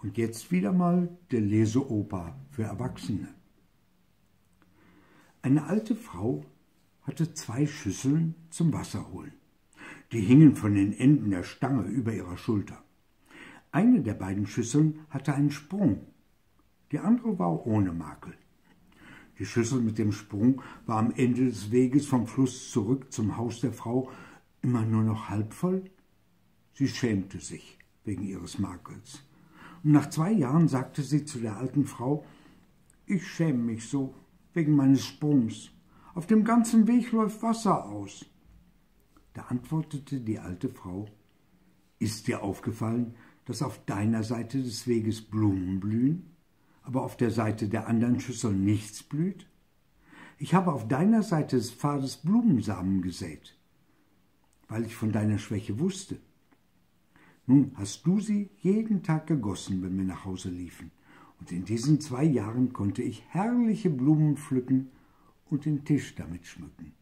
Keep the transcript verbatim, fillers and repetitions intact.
Und jetzt wieder mal der Leseoper für Erwachsene. Eine alte Frau hatte zwei Schüsseln zum Wasserholen. Die hingen von den Enden der Stange über ihrer Schulter. Eine der beiden Schüsseln hatte einen Sprung, die andere war ohne Makel. Die Schüssel mit dem Sprung war am Ende des Weges vom Fluss zurück zum Haus der Frau immer nur noch halb voll. Sie schämte sich wegen ihres Makels. Und nach zwei Jahren sagte sie zu der alten Frau: »Ich schäme mich so wegen meines Sprungs. Auf dem ganzen Weg läuft Wasser aus.« Da antwortete die alte Frau: »Ist dir aufgefallen, dass auf deiner Seite des Weges Blumen blühen, aber auf der Seite der anderen Schüssel nichts blüht? Ich habe auf deiner Seite des Pfades Blumensamen gesät, weil ich von deiner Schwäche wusste. Nun hast du sie jeden Tag gegossen, wenn wir nach Hause liefen, und in diesen zwei Jahren konnte ich herrliche Blumen pflücken und den Tisch damit schmücken.«